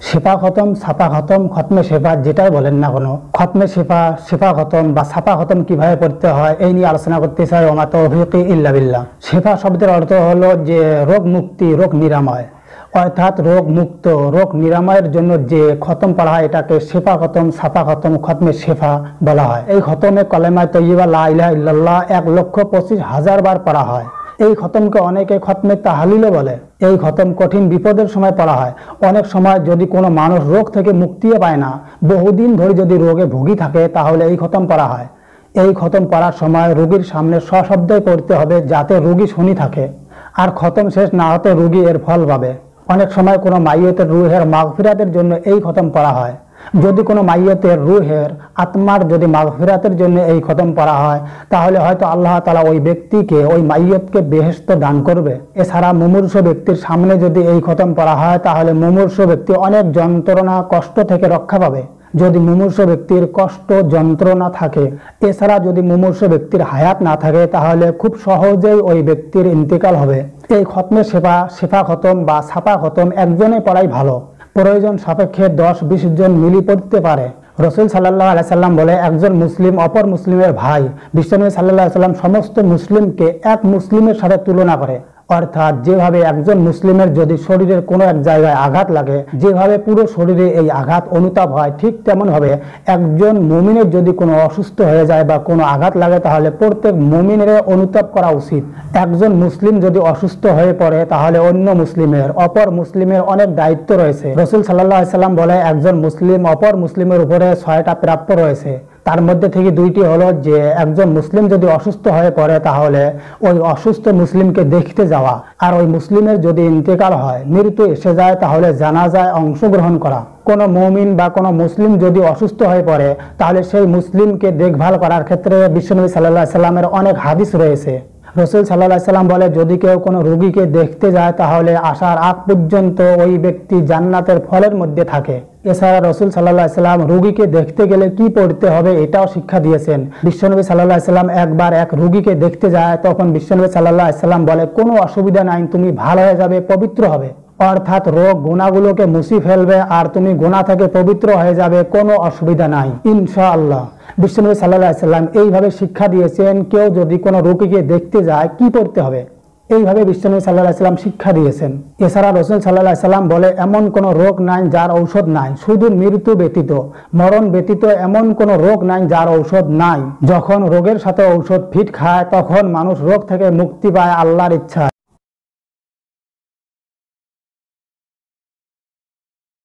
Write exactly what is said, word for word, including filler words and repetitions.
শেফা খতম, ছাপা খতম, খতমে শেফা যেটাই বলেন না কোনো, খতমে শেফা, শেফা খতম বা ছাপা খতম কিভাবে পড়তে হয় এই নিয়ে আলোচনা করতে চাই। ওমা তৌফিকি ইল্লা বিল্লাহ। শেফা শব্দের অর্থ হলো যে রোগ মুক্তি, রোগ নিরাময়, অর্থাৎ রোগ মুক্ত, রোগ নিরাময়ের জন্য যে খতম পড়া হয় এটাকে শেফা খতম, ছাপা খতম, খতমে শেফা বলা হয়। এই খতমে কলেমা তৈয়বা লা ইলাহা ইল্লাল্লাহ এক লক্ষ পঁচিশ হাজার বার পড়া হয়। এই খতমকে অনেকে খতমে তাহলিলও বলে। এই খতম কঠিন বিপদের সময় পড়া হয়। অনেক সময় যদি কোনো মানুষ রোগ থেকে মুক্তিও পায় না, বহুদিন ধরে যদি রোগে ভুগি থাকে, তাহলে এই খতম পড়া হয়। এই খতম পড়ার সময় রোগীর সামনে সশব্দে পড়তে হবে যাতে রোগী শুনি থাকে, আর খতম শেষ না হতে রোগী এর ফল পাবে। অনেক সময় কোনো মাইয়তের রুহের মাগফিরাতের জন্য এই খতম পড়া হয়। যদি কোনো মাইয়তের রুহের আত্মার যদি মাগফিরাতের জন্য এই খতম পড়া হয়, তাহলে হয়তো আল্লাহ তাআলা ওই ব্যক্তিকে, ওই মাইয়তকে বেহেশত দান করবে। এছাড়া মুমূর্ষ ব্যক্তির সামনে যদি এই খতম পড়া হয়, তাহলে মুমূর্ষ ব্যক্তি অনেক যন্ত্রণা কষ্ট থেকে রক্ষা পাবে। যদি মুমূর্ষ ব্যক্তির কষ্ট যন্ত্রণা থাকে, এছাড়া যদি মুমূর্ষ ব্যক্তির হায়াত না থাকে, তাহলে খুব সহজেই ওই ব্যক্তির ইন্তেকাল হবে। এই খতমে শেফা, শেফা খতম বা ছাপা খতম একজনে পড়াই ভালো। প্রয়োজন সাপেক্ষে দশ বিশ জন মিলি পড়তে পারে। রসুল সাল্লাল্লাহু আলাইহি সাল্লাম বলে, একজন মুসলিম অপর মুসলিমের ভাই। বিশ্বনবী সাল্লাল্লাহু আলাইহি সাল্লাম সমস্ত মুসলিমকে এক মুসলিমের সাথে তুলনা করে। অর্থাৎ যেভাবে একজন মুসলিমের যদি শরীরের কোনো এক জায়গায় আঘাত লাগে, যেভাবে পুরো শরীরে এই আঘাত অনুতাপ হয়, ঠিক তেমন ভাবে একজন মুমিনের যদি কোনো অসুস্থ হয়ে যায় বা কোনো আঘাত লাগে, তাহলে প্রত্যেক মুমিনের অনুতাপ করা উচিত। একজন মুসলিম যদি অসুস্থ হয়ে পড়ে, তাহলে অন্য মুসলিমের, অপর মুসলিমের অনেক দায়িত্ব রয়েছে। রসুল সাল্লাল্লাহু আলাইহি সাল্লাম বলে, একজন মুসলিম অপর মুসলিমের উপরে ছয়টা প্রাপ্য রয়েছে। তার মধ্যে থেকে দুইটি হলো যে একজন মুসলিম যদি অসুস্থ হয়ে পড়ে, তাহলে ওই অসুস্থ মুসলিমকে দেখতে যাওয়া, আর ওই মুসলিমের যদি ইন্তেকাল হয়, মৃত্যু এসে যায়, তাহলে জানাজায় অংশগ্রহণ করা। কোনো মুমিন বা কোনো মুসলিম যদি অসুস্থ হয়ে পড়ে, তাহলে সেই মুসলিমকে দেখভাল করার ক্ষেত্রে বিশ্বনবী সাল্লাল্লাহু আলাইহি সাল্লামের অনেক হাদিস রয়েছে। রসুল সাল্লাল্লাহু আলাইহি সাল্লাম বলে, যদি কেউ কোনো রোগীকে দেখতে যায়, তাহলে আসার আগ পর্যন্ত ওই ব্যক্তি জান্নাতের ফলের মধ্যে থাকে। এছাড়া রসুল সাল্লাল্লাহু আলাইহি সাল্লাম রোগীকে দেখতে গেলে কি পড়তে হবে এটাও শিক্ষা দিয়েছেন। বিশ্বনবী সাল্লাল্লাহু আলাইহি সাল্লাম একবার এক রোগীকে দেখতে যায়, তখন বিশ্বনবী সাল্লাল্লাহু আলাইহি সাল্লাম বলে, কোনো অসুবিধা নাই, তুমি ভালো হয়ে যাবে, পবিত্র হবে। অর্থাৎ রোগ গুনাহগুলোকে মুছে ফেলবে আর তুমি গুনাহ থেকে পবিত্র হয়ে যাবে, কোনো অসুবিধা নাই ইনশাআল্লাহ। বিশ্বনবী সাল্লাল্লাহু আলাইহি সাল্লাম এইভাবে শিক্ষা দিয়েছেন, কেউ যদি কোনো রোগীকে দেখতে যায় কি পড়তে হবে, এইভাবে বিশ্বনবী সাল্লাল্লাহু আলাইহি সাল্লাম শিক্ষা দিয়েছেন। এছাড়া রাসূল সাল্লাল্লাহু আলাইহি সাল্লাম বলে, এমন কোনো রোগ নাই যার ঔষধ নাই, শুধু মৃত্যু ব্যতীত, মরণ ব্যতীত এমন কোনো রোগ নাই যার ঔষধ নাই। যখন রোগের সাথে ঔষধ ফিট খায়, তখন মানুষ রোগ থেকে মুক্তি পায় আল্লাহর ইচ্ছা।